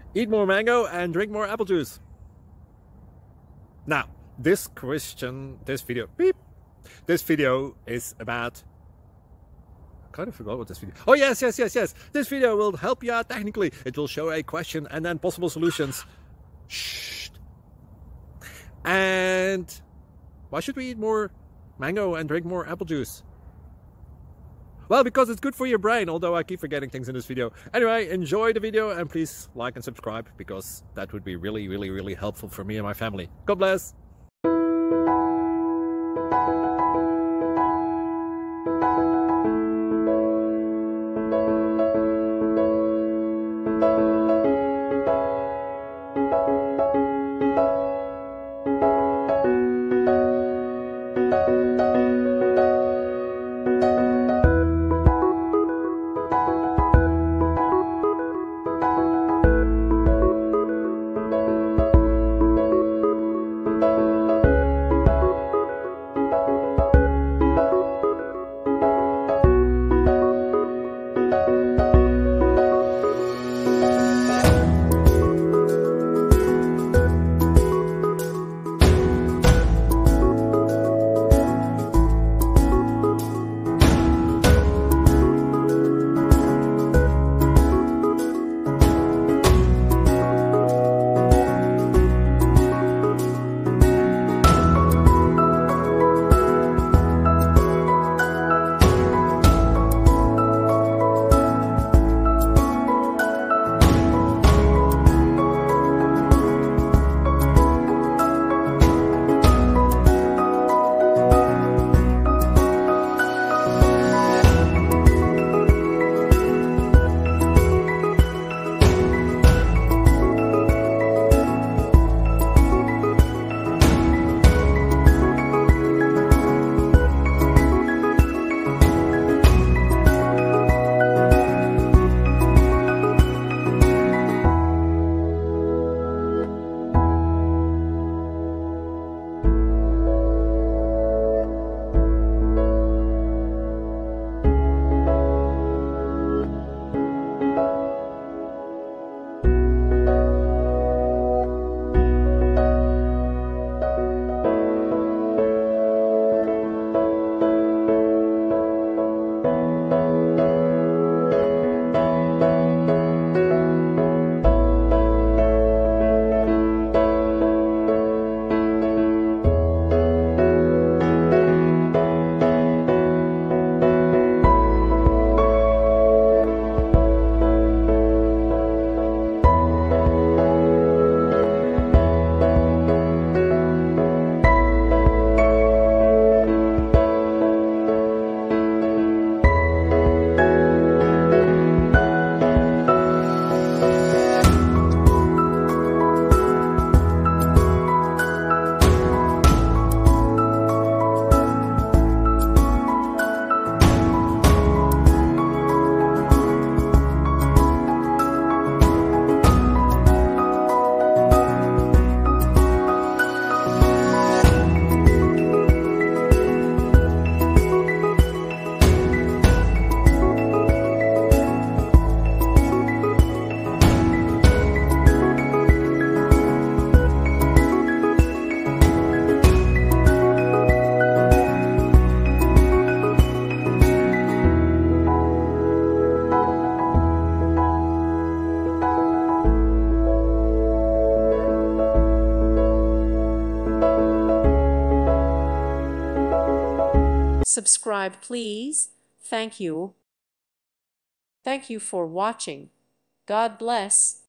Eat more mango and drink more apple juice. Now, this video is about... I kind of forgot what this video... Oh, yes. This video will help you out technically. It will show a question and then possible solutions. Shh. And why should we eat more mango and drink more apple juice? Well, because it's good for your brain, although I keep forgetting things in this video. Anyway, enjoy the video and please like and subscribe, because that would be really helpful for me and my family. God bless! Subscribe, please. Thank you. Thank you for watching. God bless.